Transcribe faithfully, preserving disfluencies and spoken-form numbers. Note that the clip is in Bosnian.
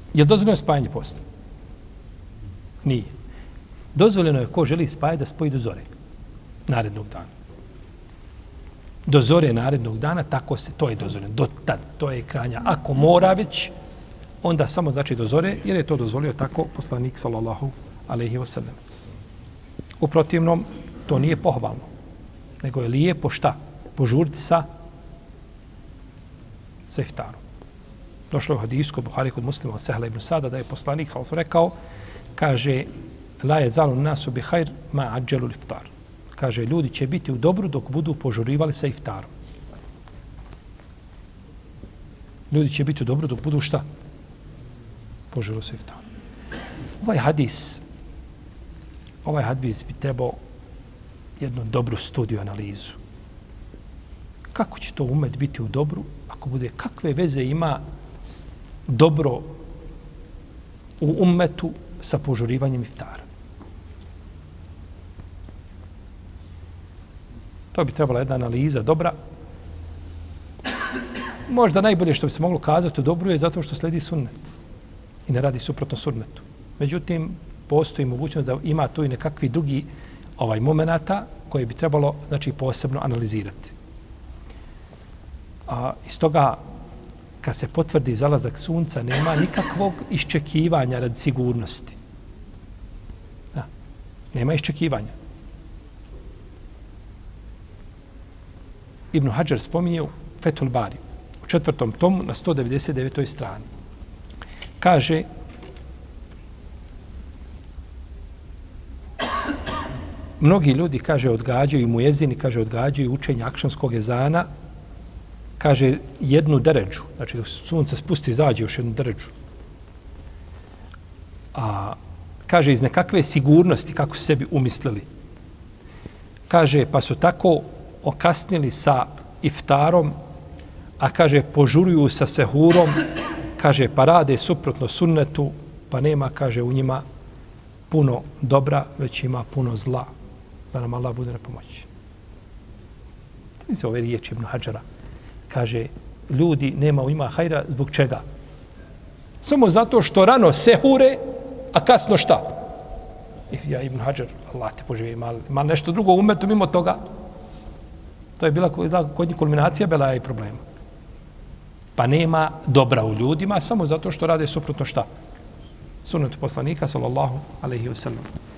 Je li dozvoljeno spajanje posta? Nije. Dozvoljeno je ko želi spajati da spoji do zore narednog dana. Do zore narednog dana, tako se, to je dozvoljeno. Do tad, to je kranja. Ako mora već, onda samo znači do zore, jer je to dozvolio tako poslanik, sallallahu alejhi ve sellem. U protivnom, to nije pohvalno, nego je lijepo šta? Požuriti sa, sa iftarom. Došlo je u hadisu kod Buhari, kod Muslima, Sehla ibn Sada, da je poslanik, sallallahu rekao, kaže, la je zalu nasu bi hajr ma ađelu iftar. Kaže, ljudi će biti u dobru dok budu požurivali sa iftarom. Ljudi će biti u dobru dok budu šta? Požurivali sa iftarom. Ovaj hadis, ovaj hadis bi trebao jednu dobru studiju, analizu. Kako će to umet biti u dobru, ako bude, kakve veze ima dobro u ummetu sa požurivanjem iftara? To bi trebala jedna analiza dobra. Možda najbolje što bi se moglo kazati u dobru je zato što sledi sunnet i ne radi suprotno sunnetu. Međutim, postoji mogućnost da ima tu i nekakvi drugi ovaj momenata koje bi trebalo, znači, posebno analizirati. A iz toga, kad se potvrdi zalazak sunca, nema nikakvog iščekivanja radi sigurnosti. Da. Nema iščekivanja. Ibn Hadžar spominje u Fethul Bari, u četvrtom tomu na sto devedeset devetoj strani. Kaže, mnogi ljudi, kaže, odgađaju, muezini, kaže, odgađaju učenje akšamskog ezana, kaže, jednu deređu, znači dok sunce spusti, izađe još jednu deređu. A, kaže, iz nekakve sigurnosti, kako su sebi umislili. Kaže, pa su tako okasnili sa iftarom, a kaže, požuruju sa sehurom, kaže, pa rade suprotno sunnetu, pa nema, kaže, u njima puno dobra, već ima puno zla. Da nam Allah bude na pomoći. To je ove riječi Ibn Hadžara. Kaže, ljudi nema u njima hajra, zbog čega? Samo zato što rano sehure, a kasno šta? Ja, Ibn Hadžar, Allah te poživi, ima, ima nešto drugo umetu mimo toga. To je bila kod njih kulminacija belaja i problema. Pa nema dobra u ljudima samo zato što rade suprotno šta? Sunnetu poslanika, sallallahu alejhi ve sellem.